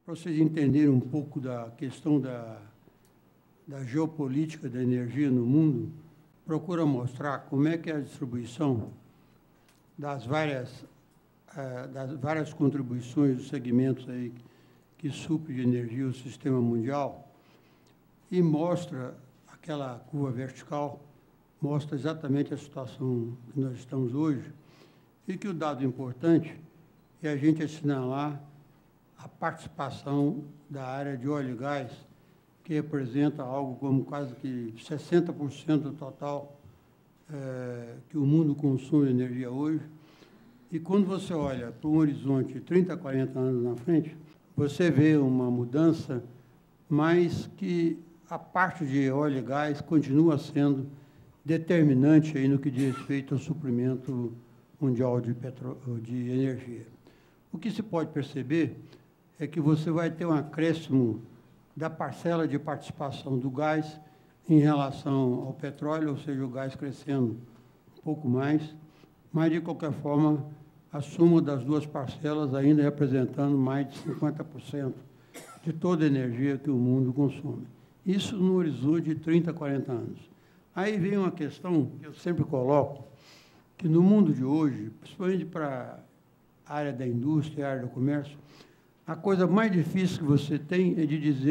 para vocês entenderem um pouco da questão da geopolítica da energia no mundo, procura mostrar como é que é a distribuição das várias contribuições dos segmentos aí que supre de energia o sistema mundial, e mostra aquela curva vertical, mostra exatamente a situação que nós estamos hoje, e que o dado importante é a gente assinalar a participação da área de óleo e gás, que representa algo como quase que 60% do total que o mundo consome energia hoje. E quando você olha para um horizonte de 30, 40 anos na frente, você vê uma mudança, mas que a parte de óleo e gás continua sendo determinante aí no que diz respeito ao suprimento mundial de energia. O que se pode perceber é que você vai ter um acréscimo da parcela de participação do gás em relação ao petróleo, ou seja, o gás crescendo um pouco mais, mas, de qualquer forma, a soma das duas parcelas ainda representando mais de 50% de toda a energia que o mundo consome. Isso no horizonte de 30, 40 anos. Aí vem uma questão que eu sempre coloco, que no mundo de hoje, principalmente para a área da indústria e a área do comércio, a coisa mais difícil que você tem é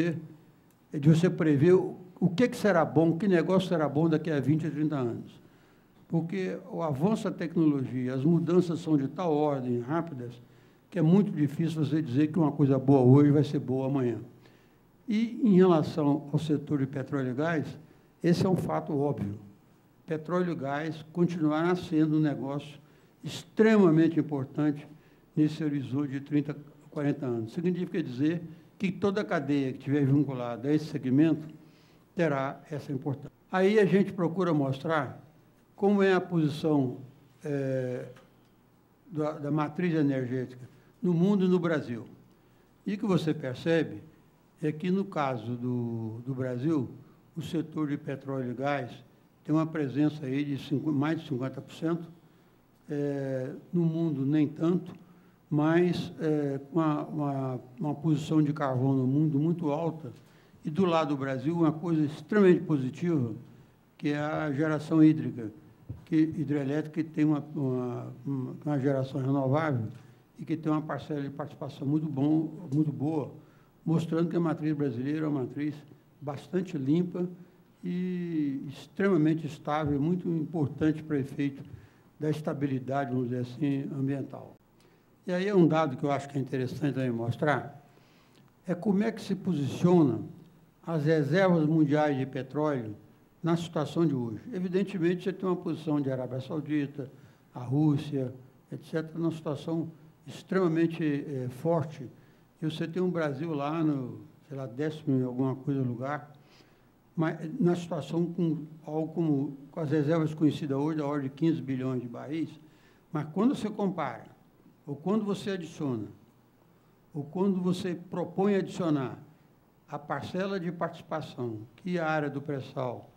de você prever o que será bom, que negócio será bom daqui a 20 a 30 anos. Porque o avanço da tecnologia, as mudanças são de tal ordem, rápidas, que é muito difícil você dizer que uma coisa boa hoje vai ser boa amanhã. E, em relação ao setor de petróleo e gás, esse é um fato óbvio. Petróleo e gás continuará sendo um negócio extremamente importante nesse horizonte de 30, 40 anos. Significa dizer que toda a cadeia que estiver vinculada a esse segmento terá essa importância. Aí a gente procura mostrar como é a posição da matriz energética no mundo e no Brasil. E o que você percebe é que, no caso do Brasil, o setor de petróleo e gás tem uma presença aí de mais de 50%, no mundo nem tanto, mas uma posição de carvão no mundo muito alta, e do lado do Brasil uma coisa extremamente positiva, que é a geração hídrica, hidrelétrica, que tem uma geração renovável e que tem uma parcela de participação muito boa, mostrando que a matriz brasileira é uma matriz bastante limpa e extremamente estável, muito importante para o efeito da estabilidade, vamos dizer assim, ambiental. E aí é um dado que eu acho que é interessante também mostrar, é como é que se posiciona as reservas mundiais de petróleo na situação de hoje. Evidentemente, você tem uma posição de Arábia Saudita, a Rússia, etc., numa situação extremamente forte. E você tem um Brasil lá no, sei lá, 10º em alguma coisa lugar, mas na situação com algo como, com as reservas conhecidas hoje, da ordem de 15 bilhões de barris, mas quando você compara, ou quando você adiciona, ou quando você propõe adicionar a parcela de participação que a área do pré-sal,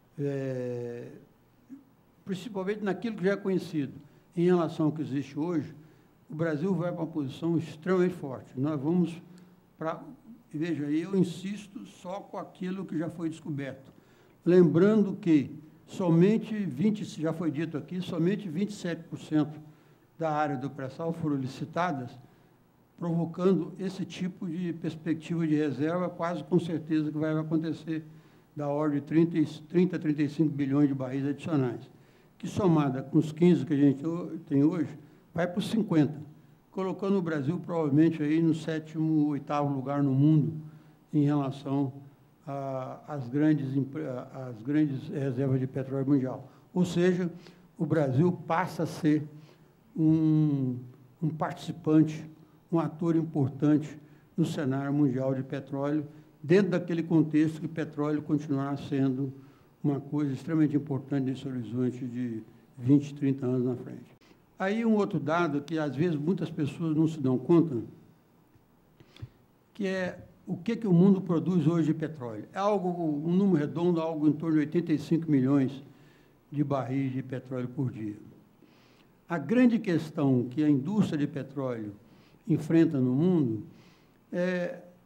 principalmente naquilo que já é conhecido, em relação ao que existe hoje, o Brasil vai para uma posição extremamente forte. Nós vamos para... Veja, eu insisto só com aquilo que já foi descoberto. Lembrando que já foi dito aqui, somente 27% da área do pré-sal foram licitadas, provocando esse tipo de perspectiva de reserva, quase com certeza que vai acontecer, da ordem de 30 a 35 bilhões de barris adicionais, que, somada com os 15 que a gente tem hoje, vai para os 50, colocando o Brasil provavelmente aí no 7º, 8º lugar no mundo em relação às grandes reservas de petróleo mundial. Ou seja, o Brasil passa a ser um participante, um ator importante no cenário mundial de petróleo, dentro daquele contexto que petróleo continuará sendo uma coisa extremamente importante nesse horizonte de 20, 30 anos na frente. Aí um outro dado que, às vezes, muitas pessoas não se dão conta, que é o que o mundo produz hoje de petróleo. É um número redondo, algo em torno de 85 milhões de barris de petróleo por dia. A grande questão que a indústria de petróleo enfrenta no mundo é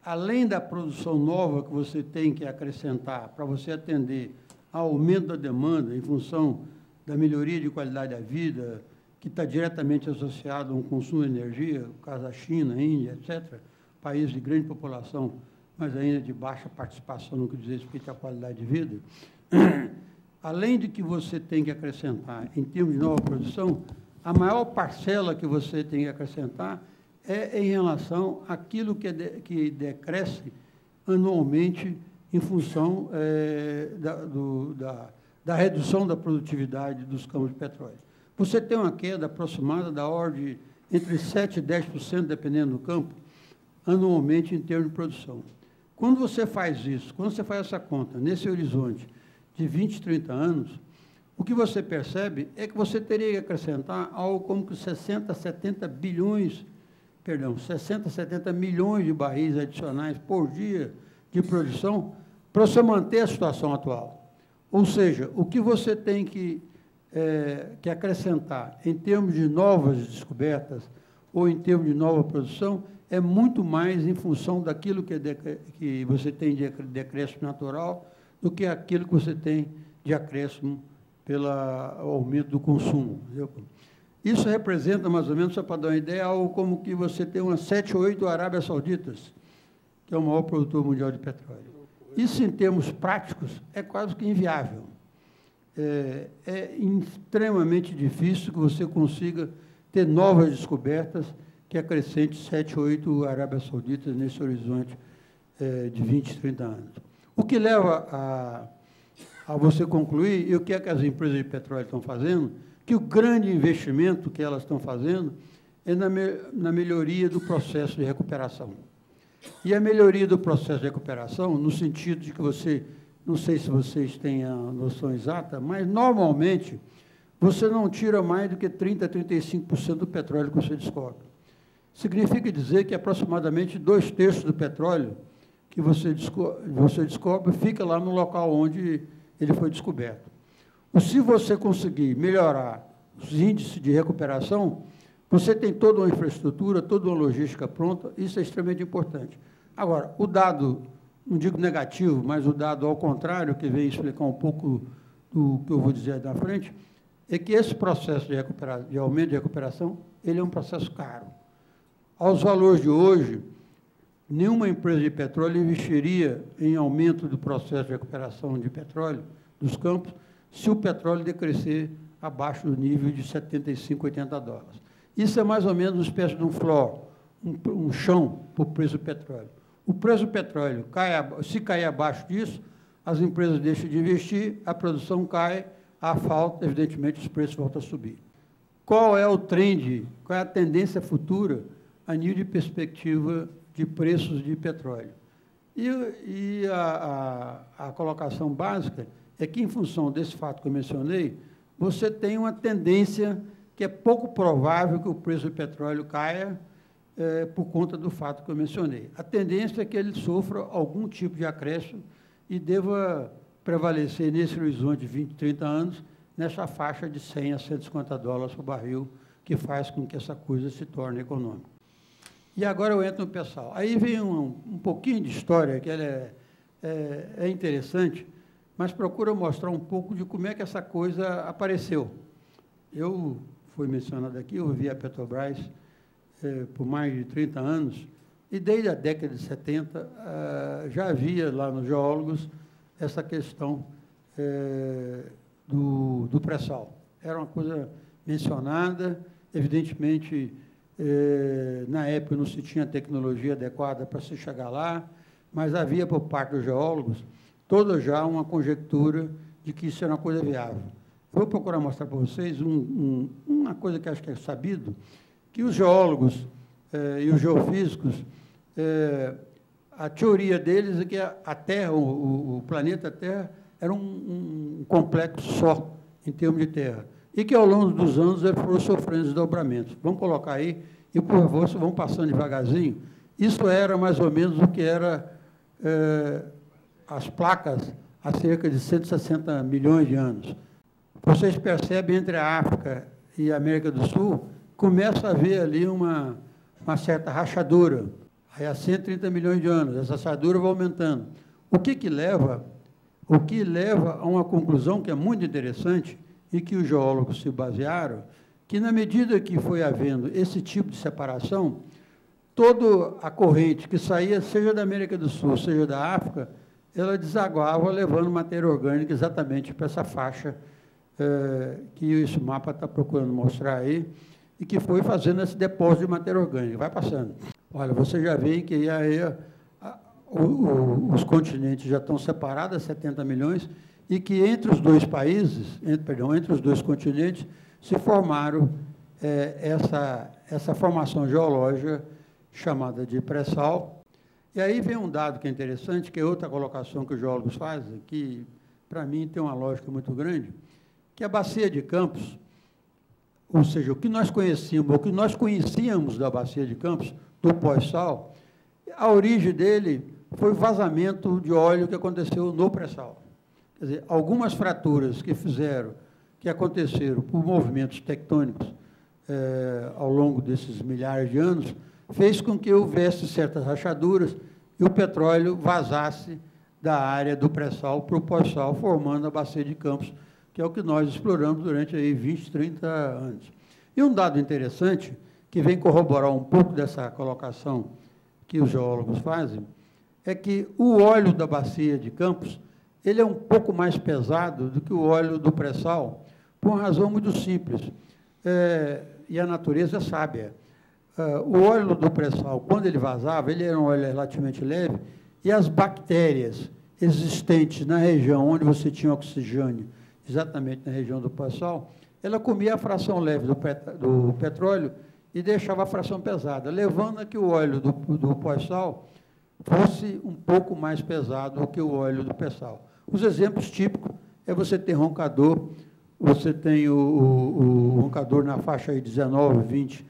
além da produção nova que você tem que acrescentar para você atender ao aumento da demanda em função da melhoria de qualidade da vida, que está diretamente associado a um consumo de energia, no caso da China, Índia, etc., países de grande população, mas ainda de baixa participação no que diz respeito à qualidade de vida, além de que você tem que acrescentar em termos de nova produção, a maior parcela que você tem que acrescentar é em relação àquilo que decresce anualmente em função da redução da produtividade dos campos de petróleo. Você tem uma queda aproximada da ordem entre 7% e 10%, dependendo do campo, anualmente em termos de produção. Quando você faz isso, quando você faz essa conta nesse horizonte de 20, 30 anos, o que você percebe é que você teria que acrescentar algo como que 60, 70 milhões de barris adicionais por dia de produção para você manter a situação atual. Ou seja, o que você tem que acrescentar em termos de novas descobertas ou em termos de nova produção é muito mais em função daquilo que você tem de decréscimo natural do que aquilo que você tem de acréscimo pelo aumento do consumo. Entendeu? Isso representa, mais ou menos, só para dar uma ideia, algo como que você tem umas 7 ou 8 Arábias Sauditas, que é o maior produtor mundial de petróleo. Isso, em termos práticos, é quase que inviável. É extremamente difícil que você consiga ter novas descobertas que acrescente 7 ou 8 Arábias Sauditas nesse horizonte de 20, 30 anos. O que leva a você concluir, e o que é que as empresas de petróleo estão fazendo, que o grande investimento que elas estão fazendo é na melhoria do processo de recuperação. E a melhoria do processo de recuperação, no sentido de que você, não sei se vocês têm a noção exata, mas, normalmente, você não tira mais do que 30% a 35% do petróleo que você descobre. Significa dizer que aproximadamente 2/3 do petróleo que você descobre fica lá no local onde ele foi descoberto. Se você conseguir melhorar os índices de recuperação, você tem toda uma infraestrutura, toda uma logística pronta, isso é extremamente importante. Agora, o dado, não digo negativo, mas o dado ao contrário, que vem explicar um pouco do que eu vou dizer na frente, é que esse processo de aumento de recuperação, ele é um processo caro. Aos valores de hoje, nenhuma empresa de petróleo investiria em aumento do processo de recuperação de petróleo dos campos se o petróleo decrescer abaixo do nível de 75, 80 dólares. Isso é mais ou menos uma espécie de um floor, um chão para o preço do petróleo. O preço do petróleo, se cair abaixo disso, as empresas deixam de investir, a produção cai, a falta, evidentemente, os preços voltam a subir. Qual é o trend, qual é a tendência futura a nível de perspectiva de preços de petróleo? E a colocação básica é que, em função desse fato que eu mencionei, você tem uma tendência que é pouco provável que o preço do petróleo caia por conta do fato que eu mencionei. A tendência é que ele sofra algum tipo de acréscimo e deva prevalecer nesse horizonte de 20, 30 anos, nessa faixa de 100 a 150 dólares por barril, que faz com que essa coisa se torne econômica. E agora eu entro no pessoal. Aí vem um pouquinho de história, que ela é interessante, mas procura mostrar um pouco de como é que essa coisa apareceu. Foi mencionado aqui, eu vivi a Petrobras por mais de 30 anos, e desde a década de 70 já havia lá nos geólogos essa questão do pré-sal. Era uma coisa mencionada, evidentemente, na época não se tinha tecnologia adequada para se chegar lá, mas havia por parte dos geólogos toda já uma conjectura de que isso era uma coisa viável. Vou procurar mostrar para vocês uma coisa que acho que é sabido, que os geólogos e os geofísicos, a teoria deles é que a Terra, o planeta Terra, era um complexo só, em termos de terra, e que, ao longo dos anos, ele foi sofrendo desdobramentos. Vamos colocar aí, e, por favor, vão passando devagarzinho. Isso era mais ou menos o que era as placas há cerca de 160 milhões de anos. Vocês percebem, entre a África e a América do Sul, começa a haver ali uma certa rachadura. aí há 130 milhões de anos, essa rachadura vai aumentando. O que leva a uma conclusão que é muito interessante e que os geólogos se basearam, que na medida que foi havendo esse tipo de separação, toda a corrente que saía, seja da América do Sul, seja da África, ela desaguava levando matéria orgânica exatamente para essa faixa que esse mapa está procurando mostrar aí, e que foi fazendo esse depósito de matéria orgânica. Vai passando. Olha, você já vê que aí os continentes já estão separados, 70 milhões, e que entre os dois países, entre os dois continentes, se formaram essa formação geológica chamada de pré-sal. E aí vem um dado que é interessante, que é outra colocação que os geólogos fazem, que, para mim, tem uma lógica muito grande, que a bacia de Campos, ou seja, o que nós conhecíamos da bacia de Campos, do pós-sal, a origem dele foi o vazamento de óleo que aconteceu no pré-sal. Quer dizer, algumas fraturas que aconteceram por movimentos tectônicos ao longo desses milhares de anos, fez com que houvesse certas rachaduras e o petróleo vazasse da área do pré-sal para o pós-sal, formando a bacia de Campos, que é o que nós exploramos durante aí 20, 30 anos. E um dado interessante, que vem corroborar um pouco dessa colocação que os geólogos fazem, é que o óleo da bacia de Campos, ele é um pouco mais pesado do que o óleo do pré-sal, por uma razão muito simples, e a natureza é sábia. O óleo do pré-sal, quando ele vazava, ele era um óleo relativamente leve, e as bactérias existentes na região onde você tinha oxigênio, exatamente na região do pós-sal, ela comia a fração leve do petróleo e deixava a fração pesada, levando a que o óleo do pós-sal fosse um pouco mais pesado do que o óleo do pré-sal. Os exemplos típicos é você ter roncador, você tem o roncador na faixa aí 19, 20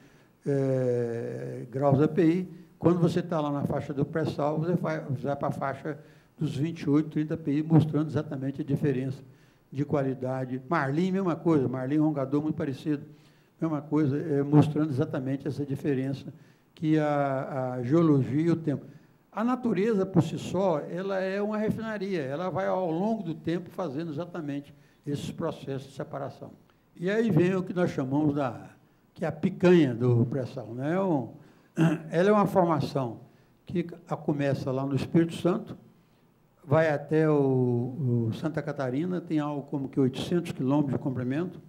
graus API, quando você está lá na faixa do pré-sal, você vai para a faixa dos 28, 30 API, mostrando exatamente a diferença de qualidade. Marlim, mesma coisa, Marlim roncador muito parecido, mesma coisa, mostrando exatamente essa diferença que a geologia e o tempo. A natureza, por si só, ela é uma refinaria, ela vai, ao longo do tempo, fazendo exatamente esses processos de separação. E aí vem o que nós chamamos que é a picanha do pré-sal, né? Ela é uma formação que começa lá no Espírito Santo, vai até o Santa Catarina, tem algo como que 800 quilômetros de comprimento,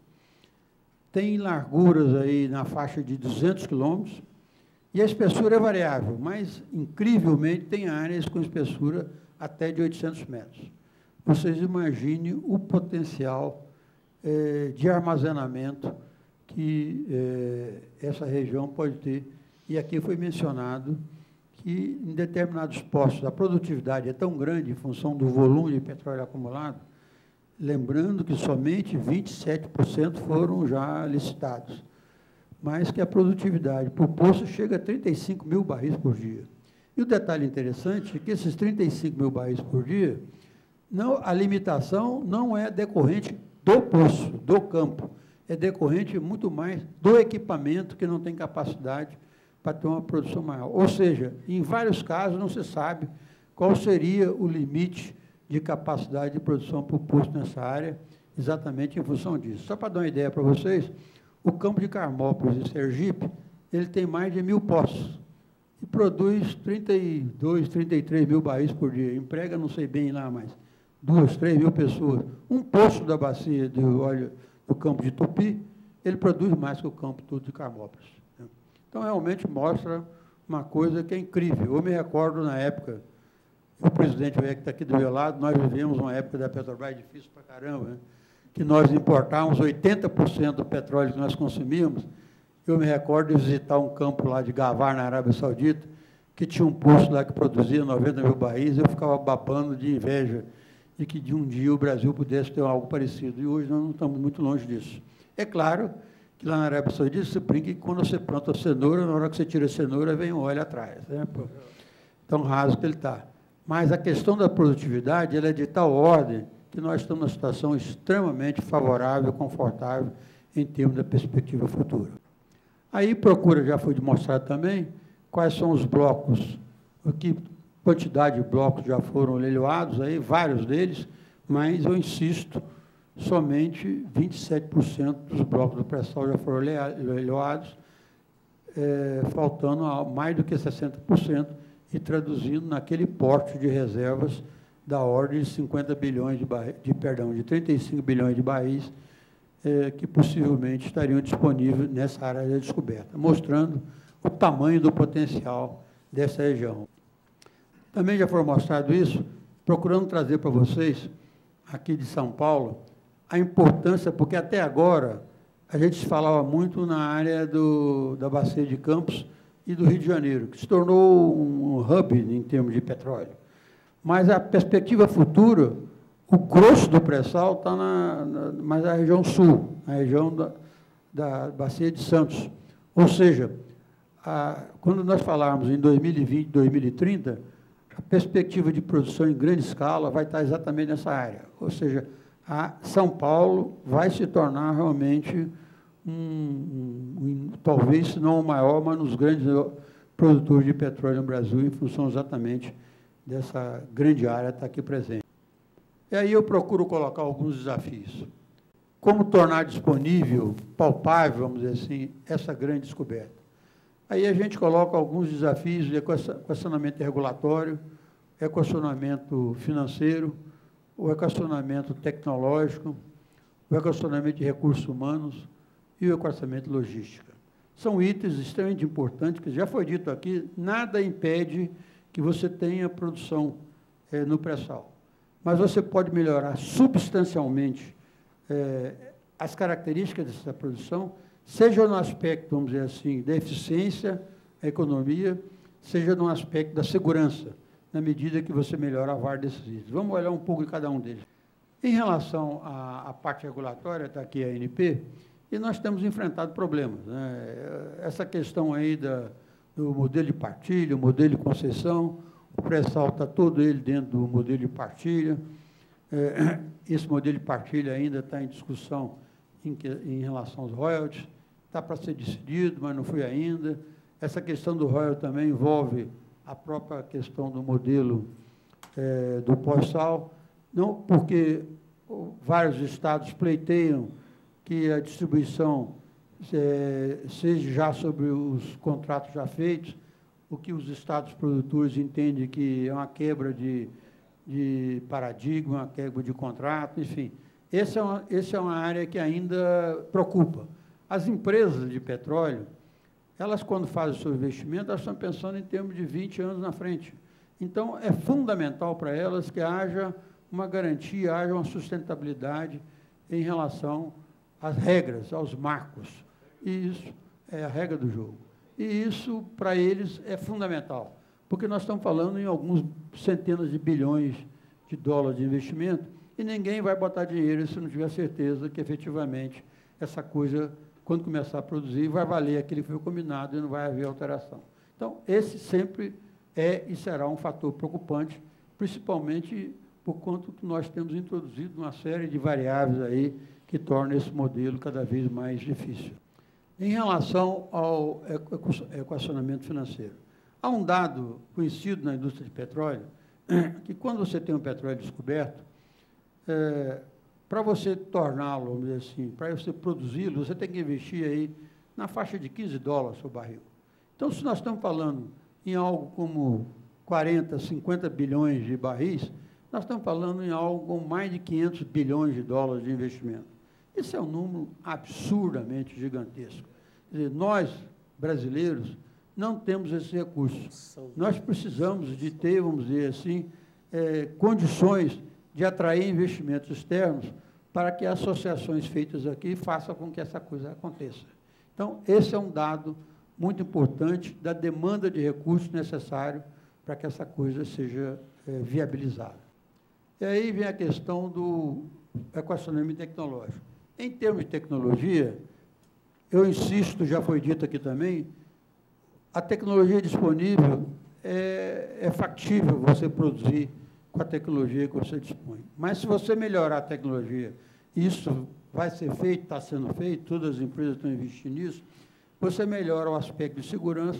tem larguras aí na faixa de 200 quilômetros, e a espessura é variável, mas, incrivelmente, tem áreas com espessura até de 800 metros. Vocês imaginem o potencial de armazenamento que essa região pode ter. E aqui foi mencionado que, em determinados postos, a produtividade é tão grande em função do volume de petróleo acumulado, lembrando que somente 27% foram já licitados, mas que a produtividade por poço chega a 35 mil barris por dia. E o detalhe interessante é que esses 35 mil barris por dia, a limitação não é decorrente do poço, do campo, é decorrente muito mais do equipamento que não tem capacidade para ter uma produção maior. Ou seja, em vários casos não se sabe qual seria o limite de capacidade de produção por poço nessa área, exatamente em função disso. Só para dar uma ideia para vocês, o campo de Carmópolis, em Sergipe, ele tem mais de 1.000 poços e produz 32, 33 mil barris por dia. Emprega, não sei bem lá, mas 2, 3 mil pessoas. Um poço da bacia de óleo do campo de Tupi, ele produz mais que o campo todo de Carmópolis. Então, realmente mostra uma coisa que é incrível. Eu me recordo, na época, o presidente que está aqui do meu lado, nós vivemos uma época da Petrobras difícil para caramba, né? Que nós importávamos 80% do petróleo que nós consumíamos. Eu me recordo de visitar um campo lá de Gavar, na Arábia Saudita, que tinha um poço lá que produzia 90 mil barris, e eu ficava babando de inveja de que de um dia o Brasil pudesse ter algo parecido. E hoje nós não estamos muito longe disso. É claro que lá na Arábia Saudita se brinca que quando você planta a cenoura, na hora que você tira a cenoura, vem um óleo atrás, né? Tão raso que ele está. Mas a questão da produtividade, ela é de tal ordem que nós estamos numa situação extremamente favorável, confortável, em termos da perspectiva futura. Aí, procura, já foi demonstrado também, quais são os blocos que quantidade de blocos já foram leiloados, aí, vários deles, mas eu insisto, somente 27% dos blocos do pré-sal já foram leiloados, faltando mais do que 60%, e traduzindo naquele porte de reservas da ordem de 50 bilhões de 35 bilhões de barris, que possivelmente estariam disponíveis nessa área de descoberta, mostrando o tamanho do potencial dessa região. Também já foi mostrado isso, procurando trazer para vocês, aqui de São Paulo, a importância, porque até agora a gente se falava muito na área da Bacia de Campos e do Rio de Janeiro, que se tornou um hub em termos de petróleo. Mas a perspectiva futura, o grosso do pré-sal está mais na região sul, na região da Bacia de Santos. Ou seja, quando nós falarmos em 2020, 2030, a perspectiva de produção em grande escala vai estar exatamente nessa área. Ou seja, São Paulo vai se tornar realmente, talvez, se não o maior, mas nos grandes produtores de petróleo no Brasil, em função exatamente dessa grande área estar aqui presente. E aí eu procuro colocar alguns desafios. Como tornar disponível, palpável, vamos dizer assim, essa grande descoberta? Aí a gente coloca alguns desafios de equacionamento regulatório, equacionamento financeiro, o equacionamento tecnológico, o equacionamento de recursos humanos e o equacionamento logística. São itens extremamente importantes, que já foi dito aqui, nada impede que você tenha produção no pré-sal. Mas você pode melhorar substancialmente as características dessa produção, seja no aspecto, vamos dizer assim, da eficiência, a economia, seja no aspecto da segurança, na medida que você melhora a VAR desses itens. Vamos olhar um pouco de cada um deles. Em relação à parte regulatória, está aqui a ANP, e nós temos enfrentado problemas, né? Essa questão aí do modelo de partilha, o modelo de concessão, o pré-sal está todo ele dentro do modelo de partilha. Esse modelo de partilha ainda está em discussão em relação aos royalties, está para ser decidido, mas não foi ainda. Essa questão do royalty também envolve a própria questão do modelo do pós-sal, não porque vários estados pleiteiam que a distribuição seja já sobre os contratos já feitos, o que os estados produtores entendem que é uma quebra de paradigma, uma quebra de contrato, enfim. Essa é uma área que ainda preocupa. As empresas de petróleo, elas, quando fazem o seu investimento, elas estão pensando em termos de 20 anos na frente. Então, é fundamental para elas que haja uma garantia, haja uma sustentabilidade em relação às regras, aos marcos. E isso é a regra do jogo. E isso, para eles, é fundamental, porque nós estamos falando em alguns centenas de bilhões de dólares de investimento, e ninguém vai botar dinheiro se não tiver certeza que, efetivamente, essa coisa, quando começar a produzir, vai valer aquilo que foi combinado e não vai haver alteração. Então, esse sempre é e será um fator preocupante, principalmente por conta que nós temos introduzido uma série de variáveis aí que tornam esse modelo cada vez mais difícil. Em relação ao equacionamento financeiro, há um dado conhecido na indústria de petróleo, que quando você tem um petróleo descoberto, para você torná-lo, vamos dizer assim, para você produzi-lo, você tem que investir aí na faixa de $15 o barril. Então, se nós estamos falando em algo como 40, 50 bilhões de barris, nós estamos falando em algo com mais de 500 bilhões de dólares de investimento. Isso é um número absurdamente gigantesco. Quer dizer, nós, brasileiros, não temos esse recurso. Nós precisamos de ter, vamos dizer assim, condições de atrair investimentos externos para que associações feitas aqui façam com que essa coisa aconteça. Então, esse é um dado muito importante da demanda de recursos necessário para que essa coisa seja viabilizada. E aí vem a questão do equacionamento tecnológico. Em termos de tecnologia, eu insisto, já foi dito aqui também, a tecnologia disponível é factível você produzir com a tecnologia que você dispõe. Mas, se você melhorar a tecnologia, isso vai ser feito, está sendo feito, todas as empresas estão investindo nisso, você melhora o aspecto de segurança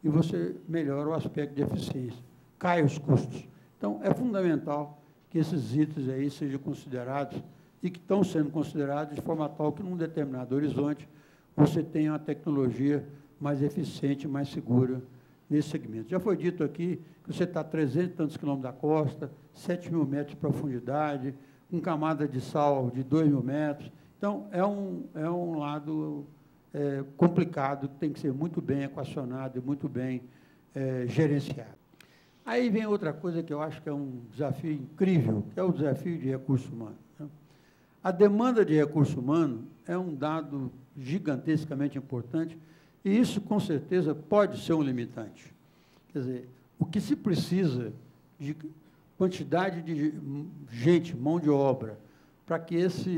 e você melhora o aspecto de eficiência, cai os custos. Então, é fundamental que esses itens aí sejam considerados e que estão sendo considerados de forma tal que, num determinado horizonte, você tenha uma tecnologia mais eficiente, mais segura nesse segmento. Já foi dito aqui que você está a 300 e tantos quilômetros da costa, 7.000 metros de profundidade, com camada de sal de 2.000 metros. Então, é um lado complicado, que tem que ser muito bem equacionado e muito bem gerenciado. Aí vem outra coisa que eu acho que é um desafio incrível, que é o desafio de recurso humano. Né? A demanda de recurso humano é um dado gigantescamente importante, e isso, com certeza, pode ser um limitante. Quer dizer, o que se precisa de quantidade de gente, mão de obra, para que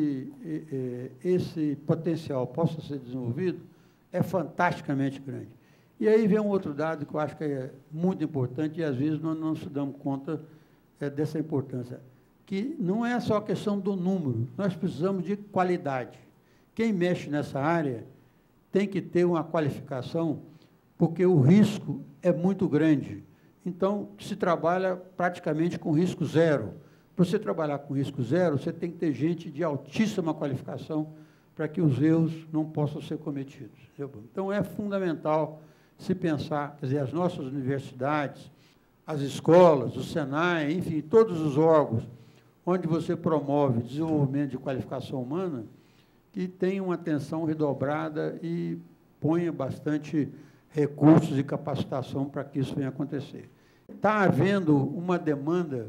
esse potencial possa ser desenvolvido, é fantasticamente grande. E aí vem um outro dado que eu acho que é muito importante, e às vezes nós não nos damos conta dessa importância, que não é só a questão do número, nós precisamos de qualidade. Quem mexe nessa área tem que ter uma qualificação, porque o risco é muito grande. Então, se trabalha praticamente com risco zero. Para você trabalhar com risco zero, você tem que ter gente de altíssima qualificação para que os erros não possam ser cometidos. Então, é fundamental se pensar, quer dizer, as nossas universidades, as escolas, o Senai, enfim, todos os órgãos onde você promove desenvolvimento de qualificação humana, que tenham uma atenção redobrada e ponha bastante recursos e capacitação para que isso venha acontecer. Está havendo uma demanda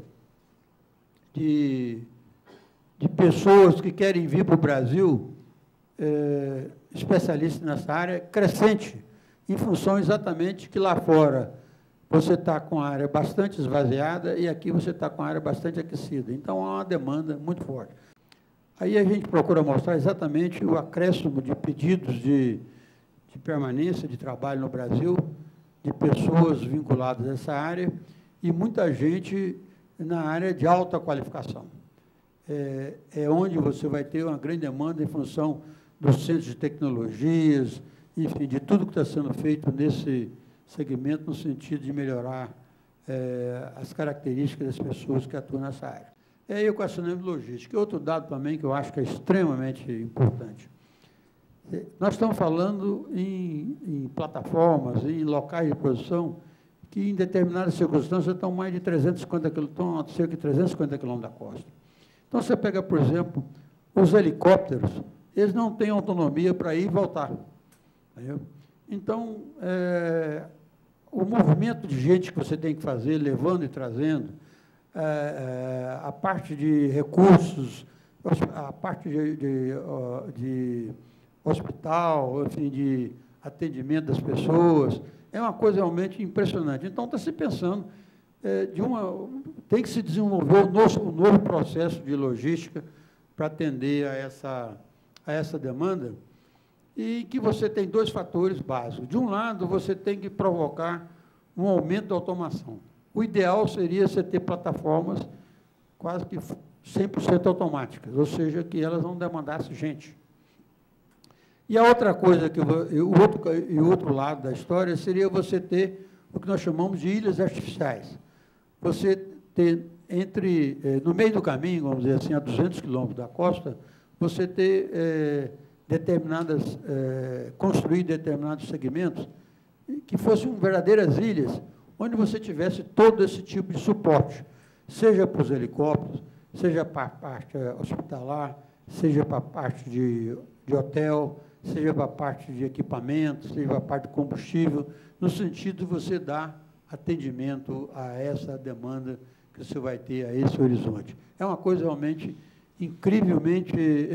de pessoas que querem vir para o Brasil, especialistas nessa área, crescente, em função exatamente que lá fora você está com a área bastante esvaziada e aqui você está com a área bastante aquecida. Então, há uma demanda muito forte. Aí a gente procura mostrar exatamente o acréscimo de pedidos de permanência de trabalho no Brasil, de pessoas vinculadas a essa área, e muita gente na área de alta qualificação. É onde você vai ter uma grande demanda em função dos centros de tecnologias, enfim, de tudo que está sendo feito nesse segmento, no sentido de melhorar as características das pessoas que atuam nessa área. É equacionamento logístico. E outro dado também que eu acho que é extremamente importante. Nós estamos falando em plataformas, em locais de produção, que em determinadas circunstâncias estão mais de 350 quilômetros, estão a cerca de 350 quilômetros da costa. Então, você pega, por exemplo, os helicópteros, eles não têm autonomia para ir e voltar. Entendeu? Então, o movimento de gente que você tem que fazer, levando e trazendo, a parte de recursos, a parte de hospital, enfim, de atendimento das pessoas, é uma coisa realmente impressionante. Então, está se pensando tem que se desenvolver um novo processo de logística para atender a essa demanda, e que você tem dois fatores básicos. De um lado, você tem que provocar um aumento da automação. O ideal seria você ter plataformas quase que 100% automáticas, ou seja, que elas não demandassem gente. E a outra coisa, o outro lado da história, seria você ter o que nós chamamos de ilhas artificiais. Você ter no meio do caminho, vamos dizer assim, a 200 quilômetros da costa, você ter construir determinados segmentos que fossem verdadeiras ilhas, onde você tivesse todo esse tipo de suporte, seja para os helicópteros, seja para a parte hospitalar, seja para a parte de hotel, seja para a parte de equipamento, seja para a parte de combustível, no sentido de você dar atendimento a essa demanda que você vai ter a esse horizonte. É uma coisa realmente incrivelmente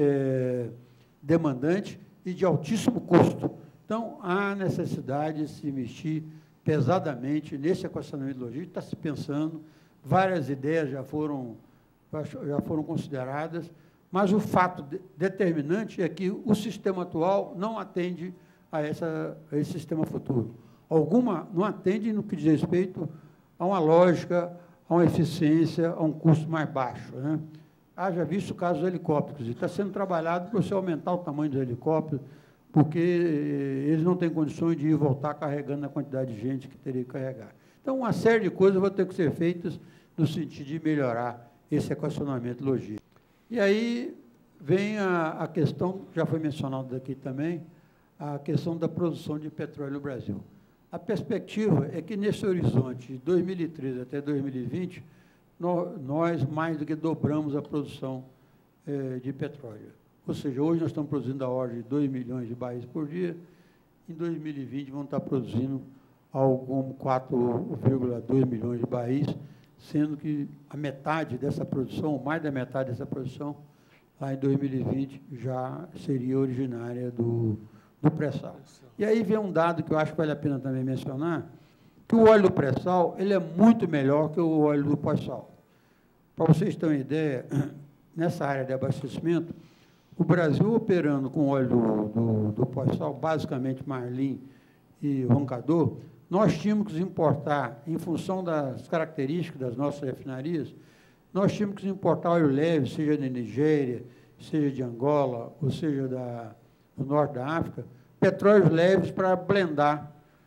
demandante e de altíssimo custo. Então, há necessidade de se investir pesadamente nesse equacionamento logístico, está se pensando, várias ideias já foram consideradas, mas o fato determinante é que o sistema atual não atende a esse sistema futuro. Alguma não atende no que diz respeito a uma lógica, a uma eficiência, a um custo mais baixo, né? Haja visto o caso dos helicópteros, e está sendo trabalhado para você aumentar o tamanho dos helicópteros, porque eles não têm condições de ir voltar carregando a quantidade de gente que teria que carregar. Então, uma série de coisas vão ter que ser feitas no sentido de melhorar esse equacionamento logístico. E aí vem a questão, já foi mencionado aqui também, a questão da produção de petróleo no Brasil. A perspectiva é que, nesse horizonte de 2013 até 2020, nós mais do que dobramos a produção de petróleo. Ou seja, hoje nós estamos produzindo a ordem de 2 milhões de barris por dia, em 2020 vamos estar produzindo algo como 4,2 milhões de barris, sendo que a metade dessa produção, mais da metade dessa produção, lá em 2020, já seria originária do pré-sal. E aí vem um dado que eu acho que vale a pena também mencionar, que o óleo do pré-sal ele é muito melhor que o óleo do pós-sal. Para vocês terem uma ideia, nessa área de abastecimento, o Brasil operando com óleo do pós-sal, basicamente Marlim e Roncador, nós tínhamos que importar, em função das características das nossas refinarias, nós tínhamos que importar óleo leve, seja da Nigéria, seja de Angola, ou seja do norte da África, petróleos leves para blendar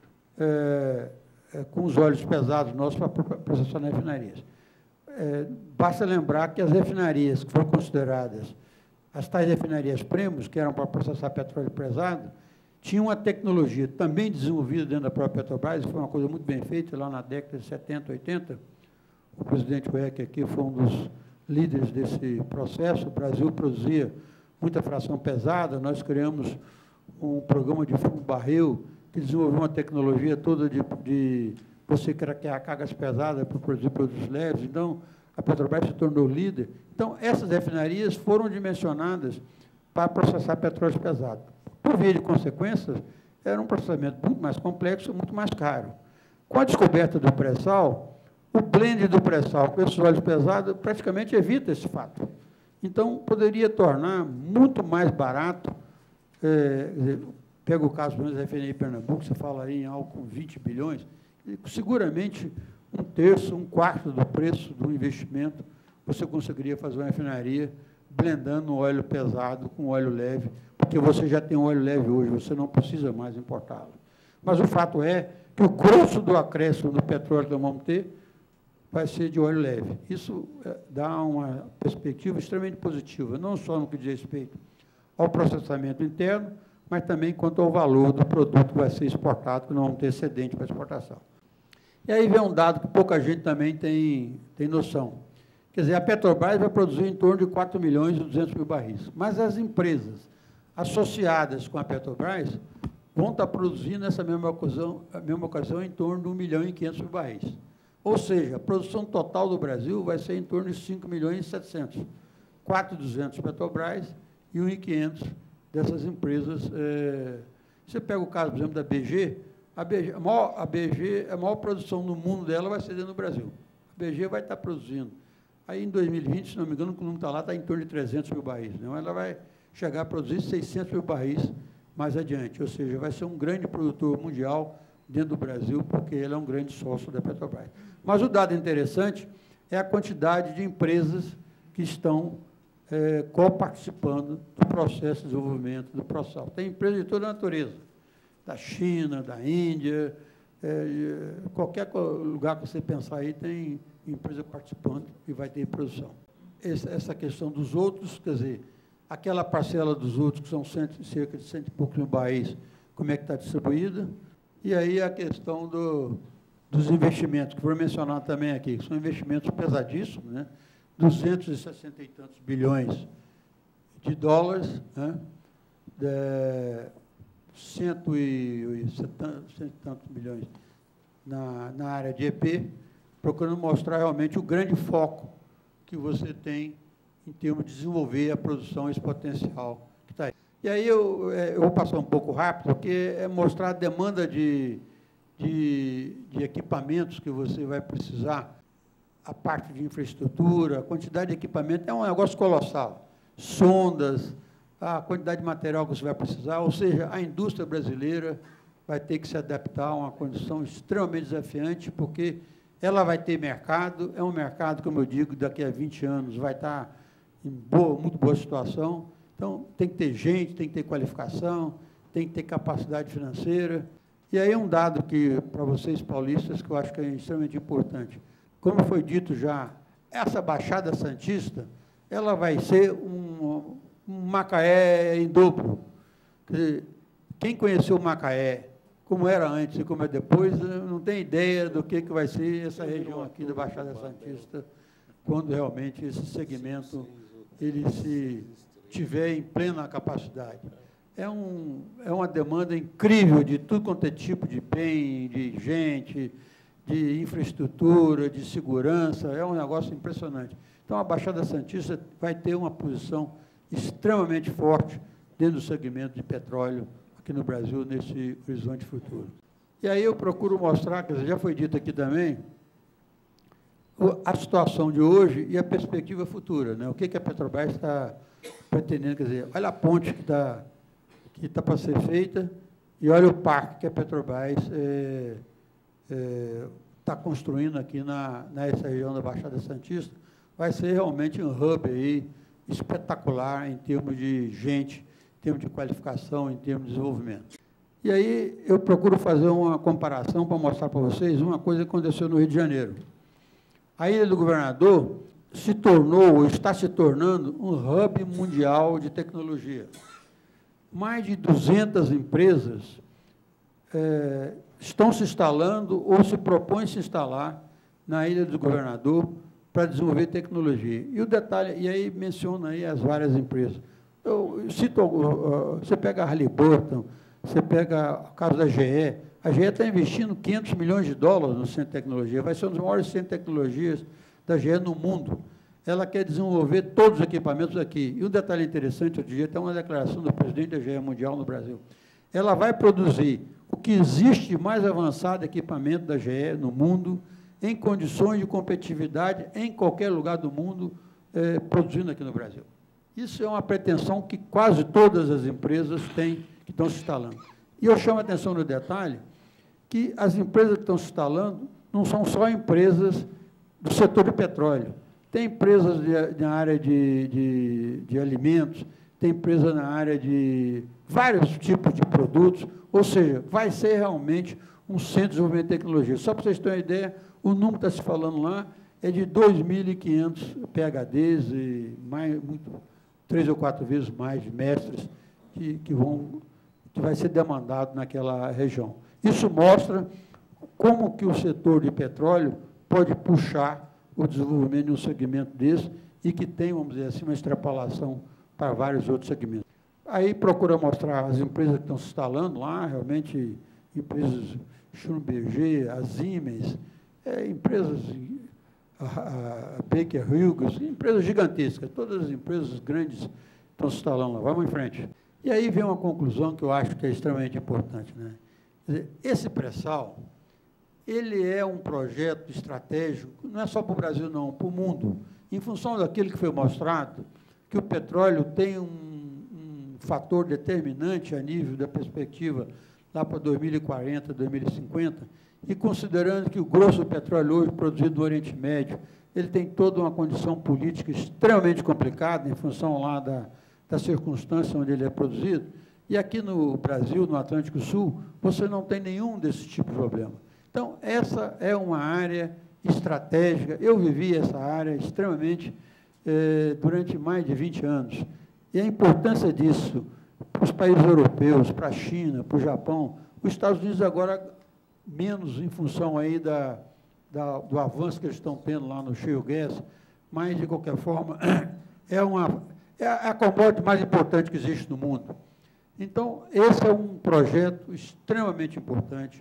com os óleos pesados nossos para processar nas refinarias. Basta lembrar que as refinarias que foram consideradas as tais refinarias premium, que eram para processar petróleo pesado, tinham uma tecnologia também desenvolvida dentro da própria Petrobras, foi uma coisa muito bem feita lá na década de 70, 80. O presidente Weck aqui foi um dos líderes desse processo. O Brasil produzia muita fração pesada, nós criamos um programa de fundo barril que desenvolveu uma tecnologia toda de você craquear cargas pesadas para produzir produtos leves. Então, a Petrobras se tornou líder. Então, essas refinarias foram dimensionadas para processar petróleo pesado. Por via de consequências, era um processamento muito mais complexo, muito mais caro. Com a descoberta do pré-sal, o blend do pré-sal com esses óleos pesados praticamente evita esse fato. Então, poderia tornar muito mais barato, pega o caso da refinaria de Pernambuco, você fala aí em algo com 20 bilhões, seguramente um terço, um quarto do preço do investimento, você conseguiria fazer uma refinaria blendando um óleo pesado com óleo leve, porque você já tem um óleo leve hoje, você não precisa mais importá-lo. Mas o fato é que o grosso do acréscimo do petróleo que nós vamos ter vai ser de óleo leve. Isso dá uma perspectiva extremamente positiva, não só no que diz respeito ao processamento interno, mas também quanto ao valor do produto que vai ser exportado, que não vamos ter excedente para exportação. E aí vem um dado que pouca gente também tem noção. Quer dizer, a Petrobras vai produzir em torno de 4 milhões e 200 mil barris, mas as empresas associadas com a Petrobras vão estar produzindo nessa mesma ocasião em torno de 1 milhão e 500 mil barris. Ou seja, a produção total do Brasil vai ser em torno de 5 milhões e 700. 4.200 Petrobras e 1.500 dessas empresas. Você pega o caso, por exemplo, da BG, a maior produção no mundo dela vai ser dentro do Brasil. A BG vai estar produzindo. Aí, em 2020, se não me engano, o número está lá, está em torno de 300 mil barris. Então, ela vai chegar a produzir 600 mil barris mais adiante. Ou seja, vai ser um grande produtor mundial dentro do Brasil, porque ele é um grande sócio da Petrobras. Mas o dado interessante é a quantidade de empresas que estão coparticipando do processo de desenvolvimento do pré-sal. Tem empresas de toda a natureza, da China, da Índia, qualquer lugar que você pensar aí tem empresa participando e vai ter produção. Essa questão dos outros, quer dizer, aquela parcela dos outros, que são cerca de 100 e poucos mil barris, como é que está distribuída? E aí a questão dos investimentos, que foram mencionados também aqui, que são investimentos pesadíssimos, né? 260 e tantos bilhões de dólares, né? 100 e tantos bilhões na área de EP, procurando mostrar realmente o grande foco que você tem em termos de desenvolver a produção, esse potencial que está aí. E aí eu vou passar um pouco rápido, porque é mostrar a demanda de equipamentos que você vai precisar, a parte de infraestrutura, a quantidade de equipamento, é um negócio colossal. Sondas, a quantidade de material que você vai precisar, ou seja, a indústria brasileira vai ter que se adaptar a uma condição extremamente desafiante, porque ela vai ter mercado, é um mercado, como eu digo, daqui a 20 anos vai estar em muito boa situação. Então, tem que ter gente, tem que ter qualificação, tem que ter capacidade financeira. E aí um dado que, para vocês paulistas, que eu acho que é extremamente importante. Como foi dito já, essa Baixada Santista, ela vai ser um Macaé em dobro. Quer dizer, quem conheceu Macaé, como era antes e como é depois, não tem ideia do que vai ser essa região aqui da Baixada Santista, quando realmente esse segmento ele se tiver em plena capacidade. É uma demanda incrível de tudo quanto é tipo de bem, de gente, de infraestrutura, de segurança, é um negócio impressionante. Então, a Baixada Santista vai ter uma posição extremamente forte dentro do segmento de petróleo aqui no Brasil, nesse horizonte futuro. E aí eu procuro mostrar, quer dizer, já foi dito aqui também, a situação de hoje e a perspectiva futura, né? O que a Petrobras está pretendendo, quer dizer, olha a ponte que está para ser feita e olha o parque que a Petrobras está construindo aqui nessa região da Baixada Santista. Vai ser realmente um hub aí espetacular em termos de gente, em termos de qualificação, em termos de desenvolvimento. E aí eu procuro fazer uma comparação para mostrar para vocês uma coisa que aconteceu no Rio de Janeiro. A Ilha do Governador se tornou, ou está se tornando, um hub mundial de tecnologia. Mais de 200 empresas estão se instalando ou se propõem se instalar na Ilha do Governador para desenvolver tecnologia. E o detalhe, e aí menciona aí as várias empresas. Eu cito, você pega a Halliburton, você pega o caso da GE, a GE está investindo 500 milhões de dólares no centro de tecnologia, vai ser um dos maiores centros de tecnologias da GE no mundo. Ela quer desenvolver todos os equipamentos aqui. E um detalhe interessante, outro dia tem uma declaração do presidente da GE Mundial no Brasil. Ela vai produzir o que existe de mais avançado de equipamento da GE no mundo, em condições de competitividade em qualquer lugar do mundo, produzindo aqui no Brasil. Isso é uma pretensão que quase todas as empresas têm, que estão se instalando. E eu chamo a atenção no detalhe que as empresas que estão se instalando não são só empresas do setor de petróleo. Tem empresas na área de alimentos, tem empresas na área de vários tipos de produtos, ou seja, vai ser realmente um centro de desenvolvimento de tecnologia. Só para vocês terem uma ideia, o número que está se falando lá é de 2.500 PhDs e mais, 3 ou 4 vezes mais de mestres que vai ser demandado naquela região. Isso mostra como que o setor de petróleo pode puxar o desenvolvimento de um segmento desse e que tem, vamos dizer assim, uma extrapolação para vários outros segmentos. Aí procura mostrar as empresas que estão se instalando lá, realmente empresas Schlumberger, a Siemens, empresas, a Baker Hughes, empresas gigantescas, todas as empresas grandes estão se instalando lá. Vamos em frente. E aí vem uma conclusão que eu acho que é extremamente importante, né? Quer dizer, esse pré-sal, ele é um projeto estratégico, não é só para o Brasil, não, para o mundo, em função daquilo que foi mostrado, que o petróleo tem um fator determinante a nível da perspectiva lá para 2040, 2050, e considerando que o grosso do petróleo hoje produzido no Oriente Médio, ele tem toda uma condição política extremamente complicada, em função lá da circunstância onde ele é produzido, e aqui no Brasil, no Atlântico Sul, você não tem nenhum desse tipo de problema. Então, essa é uma área estratégica. Eu vivi essa área extremamente durante mais de 20 anos. E a importância disso para os países europeus, para a China, para o Japão, os Estados Unidos agora, menos em função aí do avanço que eles estão tendo lá no shale gas, mas, de qualquer forma, é a commodity mais importante que existe no mundo. Então, esse é um projeto extremamente importante.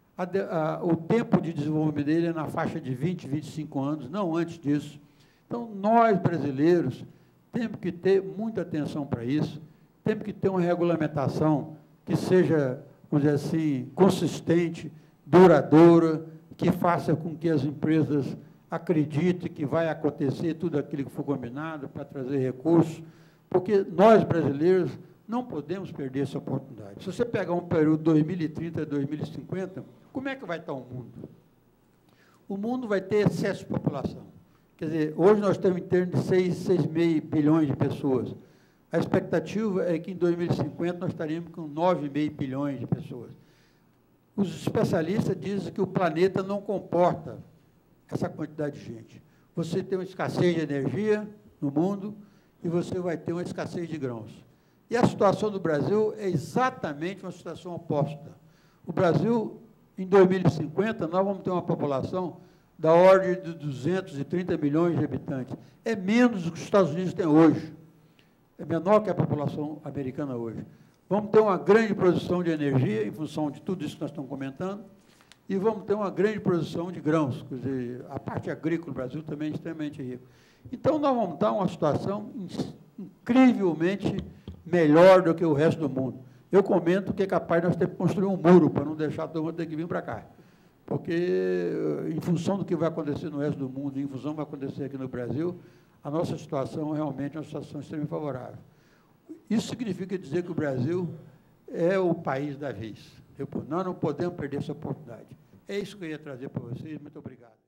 O tempo de desenvolvimento dele é na faixa de 20, 25 anos, não antes disso. Então, nós, brasileiros, temos que ter muita atenção para isso, temos que ter uma regulamentação que seja, vamos dizer assim, consistente, duradoura, que faça com que as empresas acreditem que vai acontecer tudo aquilo que for combinado para trazer recursos, porque nós, brasileiros, não podemos perder essa oportunidade. Se você pegar um período 2030 a 2050, como é que vai estar o mundo? O mundo vai ter excesso de população. Quer dizer, hoje nós estamos em torno de 6,5 bilhões de pessoas. A expectativa é que em 2050 nós estaremos com 9,5 bilhões de pessoas. Os especialistas dizem que o planeta não comporta essa quantidade de gente. Você tem uma escassez de energia no mundo e você vai ter uma escassez de grãos. E a situação do Brasil é exatamente uma situação oposta. O Brasil, em 2050, nós vamos ter uma população da ordem de 230 milhões de habitantes. É menos do que os Estados Unidos têm hoje. É menor que a população americana hoje. Vamos ter uma grande produção de energia, em função de tudo isso que nós estamos comentando, e vamos ter uma grande produção de grãos. Quer dizer, a parte agrícola do Brasil também é extremamente rica. Então, nós vamos estar uma situação incrivelmente melhor do que o resto do mundo. Eu comento que é capaz de nós ter que construir um muro para não deixar todo mundo ter que vir para cá. Porque, em função do que vai acontecer no resto do mundo, em função do que vai acontecer aqui no Brasil, a nossa situação realmente é uma situação extremamente favorável. Isso significa dizer que o Brasil é o país da vez. Nós não podemos perder essa oportunidade. É isso que eu ia trazer para vocês. Muito obrigado.